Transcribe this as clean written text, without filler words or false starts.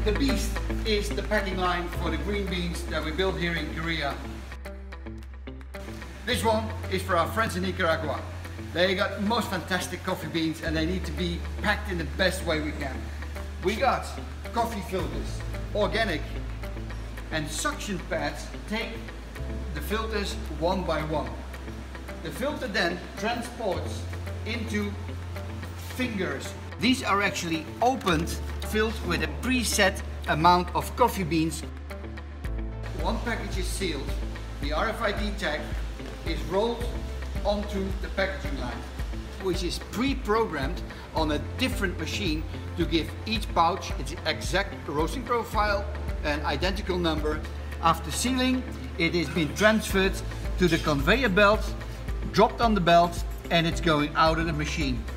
The beast is the packing line for the green beans that we built here in Korea. This one is for our friends in Nicaragua. They got most fantastic coffee beans and they need to be packed in the best way we can. We got coffee filters, organic, and suction pads take the filters one by one. The filter then transports into fingers. These are actually opened, filled with a preset amount of coffee beans. One package is sealed, the RFID tag is rolled onto the packaging line, which is pre-programmed on a different machine to give each pouch its exact roasting profile and identical number. After sealing, it is being transferred to the conveyor belt, dropped on the belt, and it's going out of the machine.